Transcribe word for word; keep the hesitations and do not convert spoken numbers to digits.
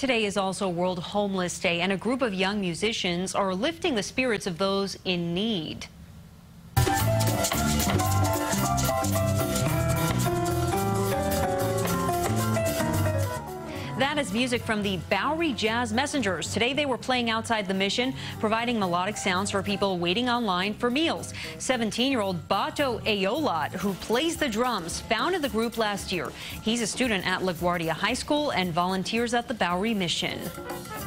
Today is also World Homeless Day, and a group of young musicians are lifting the spirits of those in need. That is music from the Bowery Jazz Messengers. Today they were playing outside the mission, providing melodic sounds for people waiting online for meals. seventeen-year-old Bato Ayolat, who plays the drums, founded the group last year. He's a student at LaGuardia High School and volunteers at the Bowery Mission.